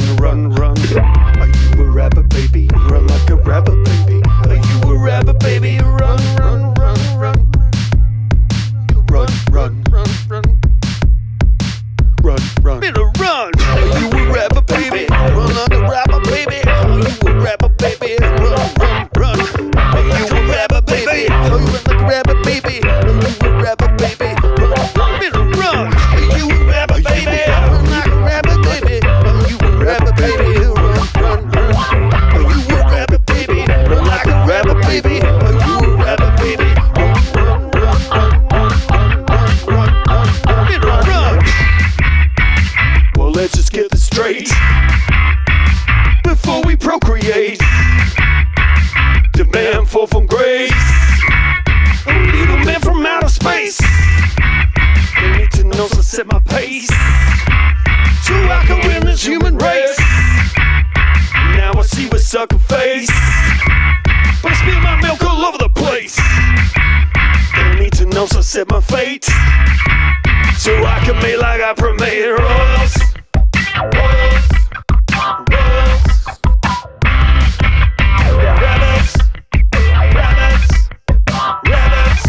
run, run. Are you a rabbit, baby? Run like a rabbit, baby. Are you a rabbit, baby? Run, run, run, run. Run, run, run, run. Run, run. Better run. Are you a rabbit, baby? Run like a rabbit, baby. Are you a rabbit, baby? Run, run, run. Are you a rabbit, baby? Are you like a rabbit, baby? Are you a rabbit, baby? Run, run. Better run. Are you a rabbit, baby? Run like a rabbit, baby. Are you a rabbit, baby? Run, run, run. Are you a rabbit, baby? Run like a rabbit, baby. Are you a rabbit, baby? Run, run, run, run, run, run, run, run. Better run. Well, let's just get this straight before we procreate. Demand fall from grace. A little man from outer space. I need to know, so set my pace so I can win this human race. Now I see with sucker face, but I spill my milk all over the place. I need to know, so set my fate so I can make like I premiere. Royals, royals, royals. Rabbits, rabbits, rabbits.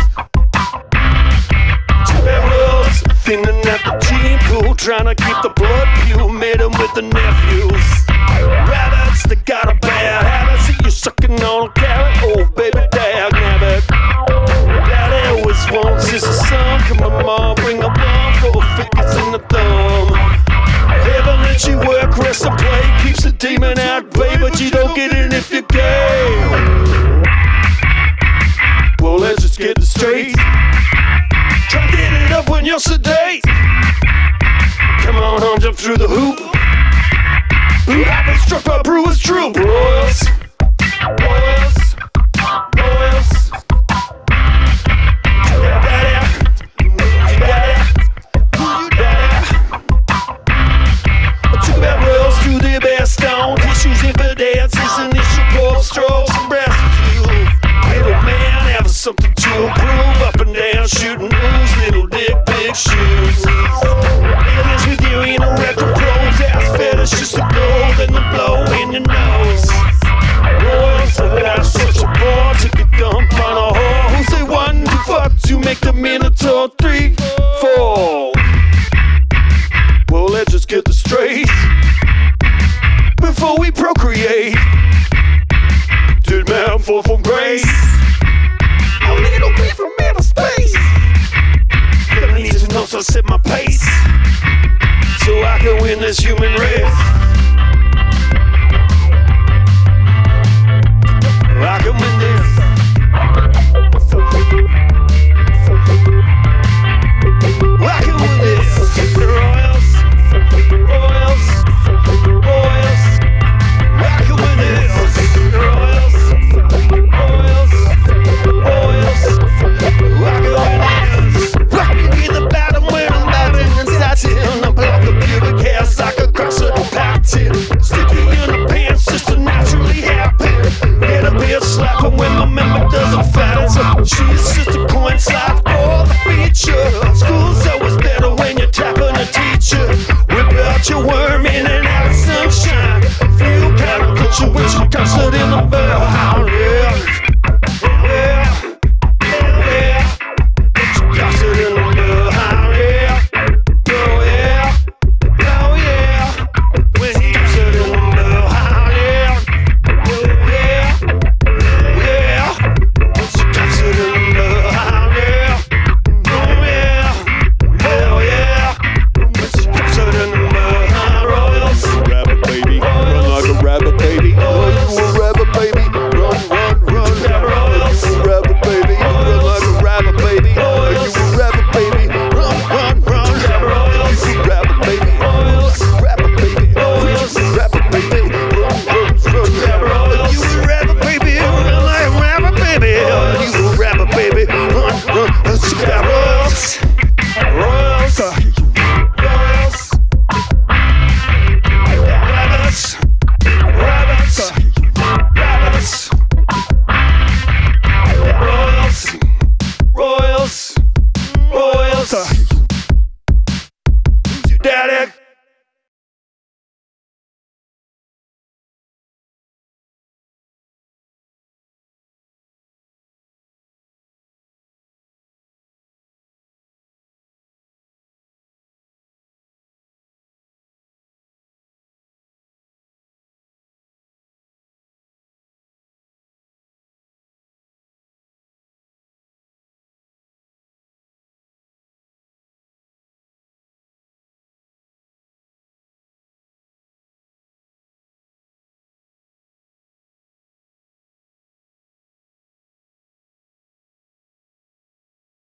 Two barrels, thinning at the gene pool, trying to keep the blood pure, made them with the nephews. Rabbits, they got a bad habit, see you sucking on a carrot, oh baby, dag nabbit. Daddy always wants is a son, come on mom, bring a bomb, 4 fingers in the thumb. Heaven lets you work, rest and play, keeps the demon at bay, but you don't get it if you're gay. Well, let's just get it straight. Try to get it up when you're sedate. Come on, home, jump through the hoop. I've been struck by Brewer's troop. Royals, royals, royals. Two bad royals do their best on tissues, infidels, and issue ball strokes and breast. Little man having something to improve, up and down, shooting moves, little dick, big shoes. Aliens with you in a record pros, ass fetish, just a gold and the blow in your nose. Royals, that's such a bore, took a dump on a whore. Who say 1, 2, fuck to make the Minotaur 3, 4? Well, let's just get this straight before we procreate. Did man fall from grace? A little bit from outer space. I need to know, so I set my pace so I can win this human race.